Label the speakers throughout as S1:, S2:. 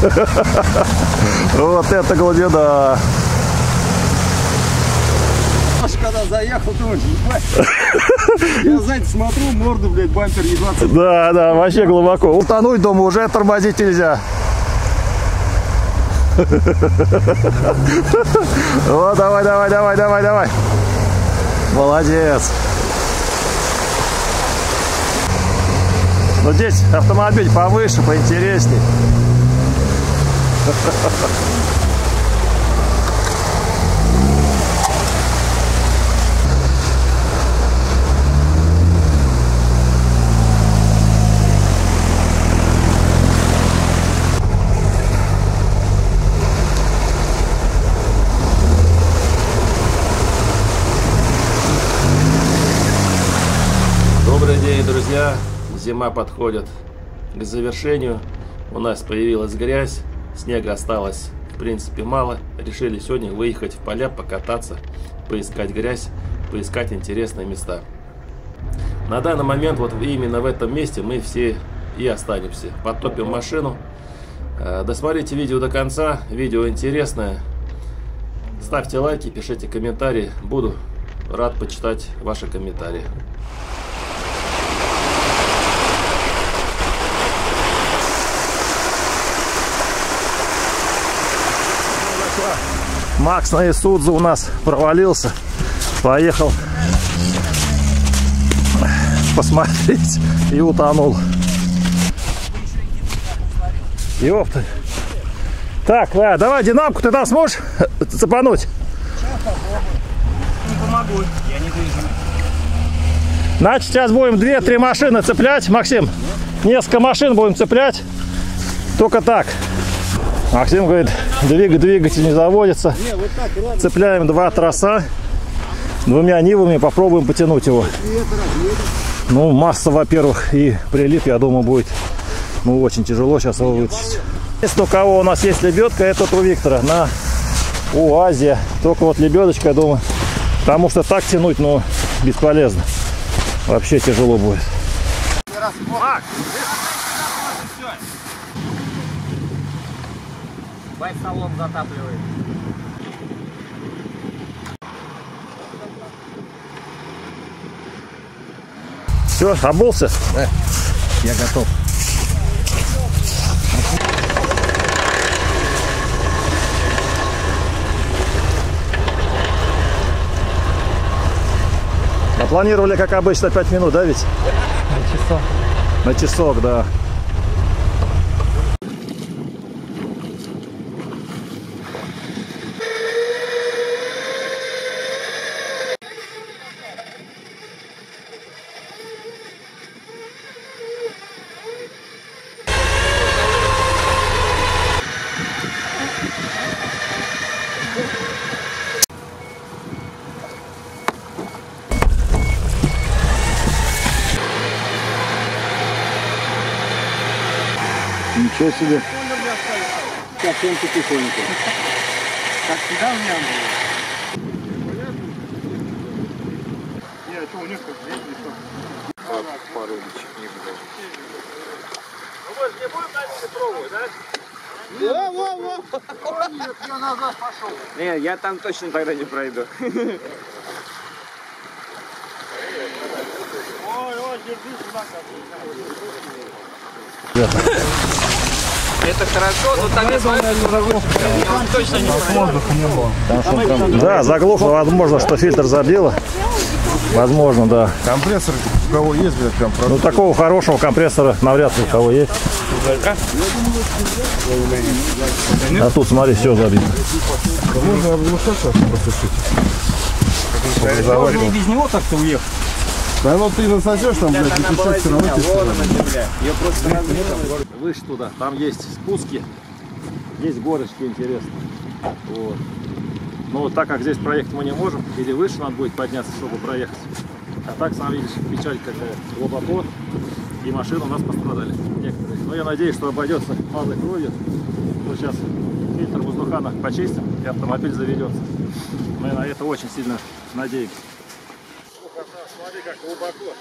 S1: Вот это глубина.
S2: Когда заехал, думаешь, я сзади смотрю, морду, блядь, бампер едва.
S1: Да, да, вообще глубоко. Утонуть, думаю, уже тормозить нельзя. Вот, давай, давай, давай, давай, давай. Молодец. Но здесь автомобиль повыше, поинтересней.
S3: Добрый день, друзья! Зима подходит к завершению. У нас появилась грязь, снега осталось в принципе мало. Решили сегодня выехать в поля, покататься, поискать грязь, поискать интересные места. На данный момент вот именно в этом месте мы все и останемся. Подтопим машину. Досмотрите видео до конца, видео интересное. Ставьте лайки, пишите комментарии, буду рад почитать ваши комментарии.
S1: Макс на Исудзу у нас провалился. Поехал посмотреть и утонул. Ёпта. Так, давай динамку, ты там сможешь цепануть?
S2: Не помогу, я не выезжу.
S1: Значит, сейчас будем 2-3 машины цеплять, Максим. Несколько машин будем цеплять. Только так. Максим говорит, двигатель не заводится.
S2: Не, вот так, ладно.
S1: Цепляем 2 троса. 2 нивами, попробуем потянуть его. Ну, масса, во-первых, и прилип, я думаю, будет очень тяжело сейчас его вытащить. Если у кого у нас есть лебедка, это у Виктора на УАЗе. Только вот лебедочка, я думаю, потому что так тянуть, бесполезно. Вообще тяжело будет.
S2: Макс, бай салон затапливает.
S1: Все, обулся?
S2: Да, я готов.
S1: Планировали, как обычно, 5 минут, да, ведь?
S2: На часок.
S1: На часок, да. Ничего себе.
S2: Совсем потихоньку. Как всегда у меня было. Нет, что у них как здесь или что? Породичек не будет. Ну вот, не будем на пробовать, да? Во! Нет, я назад пошел. Не, я там точно тогда не пройду. Ой, держи сюда как. Это хорошо, но там я точно не воздуха не было.
S1: Да, заглохло, возможно, что фильтр забило. Возможно, да.
S4: Компрессор у кого есть, блядь, прям
S1: Ну, такого хорошего компрессора навряд ли у кого есть. А тут, смотри, все забито.
S4: Можно облушаться, посушить.
S2: Можно и без него так-то уехать.
S4: Да ну ты насосешь там, блядь, и песок все равно тебе.
S2: Ее просто размером.
S1: Выше туда, там есть спуски, есть горочки интересные. Вот. Но вот так как здесь проехать мы не можем, или выше надо будет подняться, чтобы проехать. А так, сам видишь, печаль какая, глубоко, и машины у нас пострадали некоторые. Но я надеюсь, что обойдется малой кровью. Вот сейчас фильтр воздухана почистим, и автомобиль заведется. Мы на это очень сильно надеемся. Смотри, как глубоко.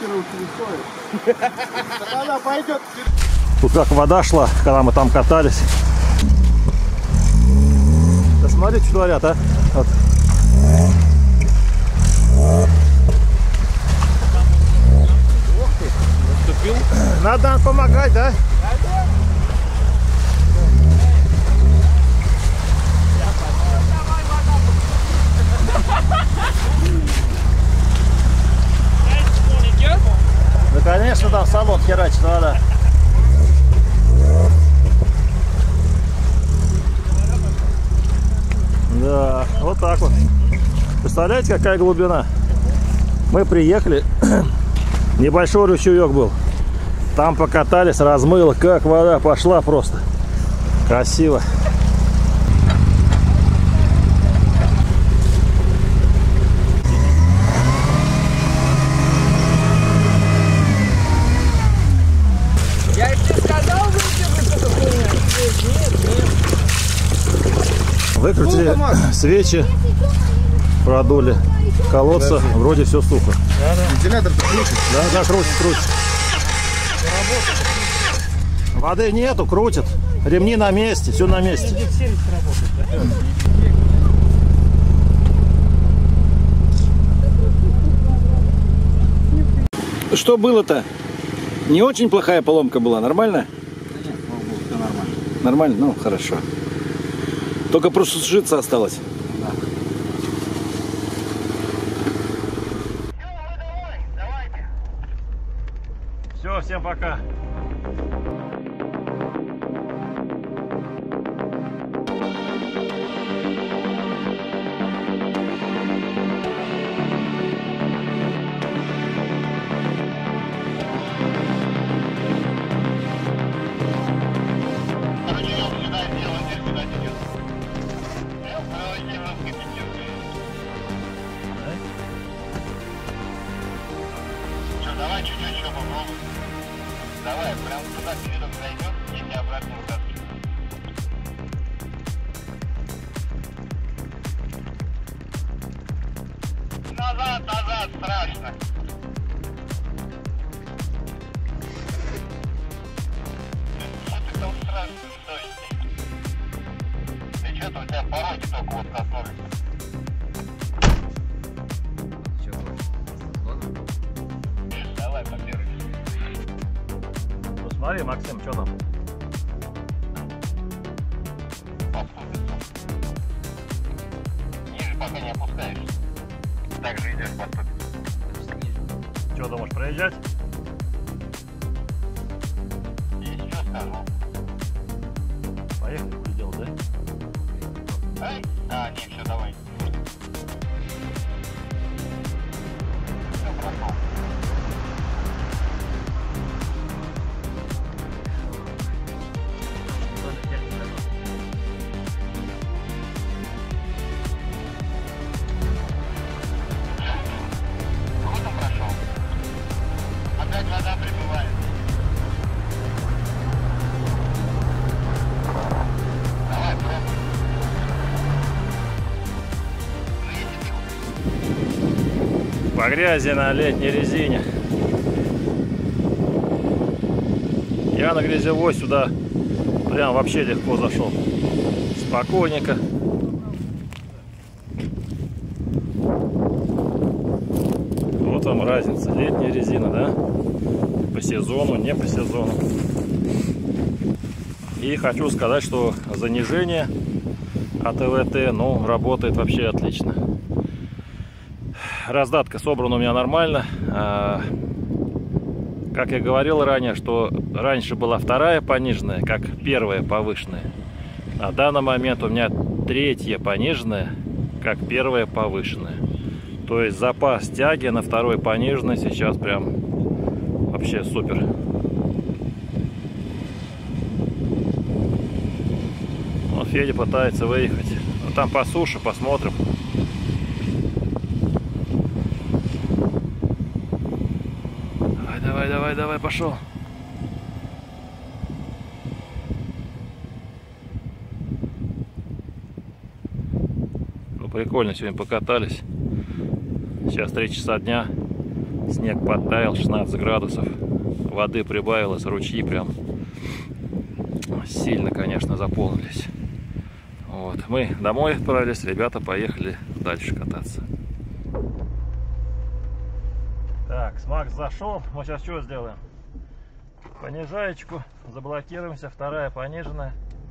S2: Она пойдет.
S1: Тут как вода шла, когда мы там катались. Да смотрите, что творят, а? Вот. Надо помогать, да? Ну, конечно, там салон херачит вода. Да, вот так вот. Представляете, какая глубина? Мы приехали, небольшой ручеек был. Там покатались, размыло, как вода пошла просто. Красиво.
S2: Я тебе сказал,
S1: Выкрутили свечи, продули колодца, вроде все сухо.
S4: Вентилятор-то крутит.
S1: Да, крутит. Воды нету, крутит. Ремни на месте, все на месте.
S5: Что было-то? Не очень плохая поломка была, нормально?
S2: Нет, все нормально.
S5: Нормально? Ну, хорошо. Только просто сушиться осталось.
S1: Все, всем пока.
S6: Давай чуть-чуть еще попробуем. Давай, прям туда передок зайдет, я тебя обратно вытаскиваю. Назад, страшно. Что ты там страшно, стой. Ты что-то у тебя пороги только вот коснулись. Давай, по первой.
S1: Посмотри, Максим, что там?
S6: Ниже пока не опускаешься. Так же идешь по ступе.
S1: Что, думаешь, проезжать?
S6: Есть что скажу.
S1: Поехали, хуй делать, да?
S6: Ай? А, нет, все, давай. Все, прошел. Ходом прошел. Опять вода прибывает. Давай, пробуй.
S1: По грязи на летней резине. Я на грязевой сюда прям вообще легко зашел. Спокойненько. Вот вам разница. Летняя резина, да? По сезону, не по сезону. И хочу сказать, что занижение АТВ-Т, ну, работает вообще отлично. Раздатка собрана у меня нормально. Как я говорил ранее, что раньше была вторая пониженная, как первая повышенная. На данный момент у меня третья пониженная, как первая повышенная. То есть запас тяги на второй пониженной сейчас прям вообще супер. Вот Федя пытается выехать. Ну, там по суше посмотрим. Давай, пошел. Ну, прикольно сегодня покатались. Сейчас 3 часа дня. Снег подтаял, 16 градусов. Воды прибавилось, ручьи прям сильно, конечно, заполнились. Вот. Мы домой отправились, ребята поехали дальше кататься. Так, Макс зашел. Мы сейчас что сделаем? Понижаечку, заблокируемся, вторая пониженная.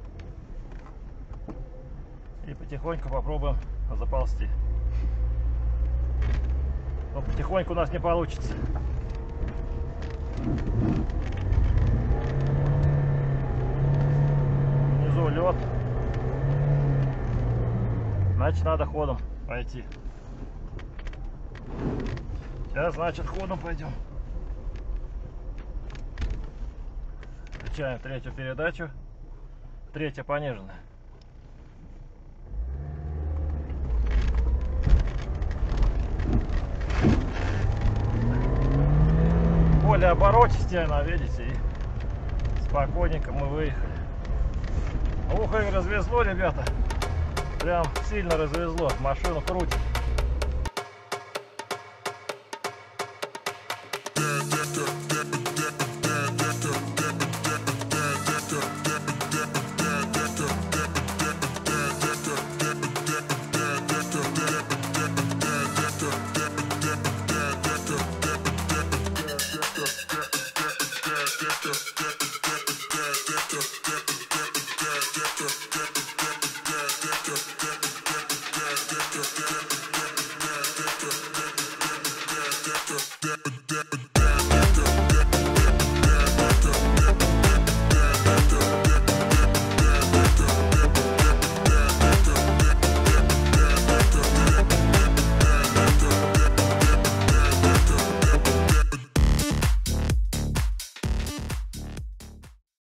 S1: И потихоньку попробуем заползти. Но потихоньку у нас не получится. Внизу лед. Значит, надо ходом пойти. Сейчас, значит, ходом пойдем. Включаем третью передачу. Третья пониженная. Более оборотистее она, видите, и спокойненько мы выехали. Ух, и развезло, ребята. Прям сильно развезло. Машину крутит.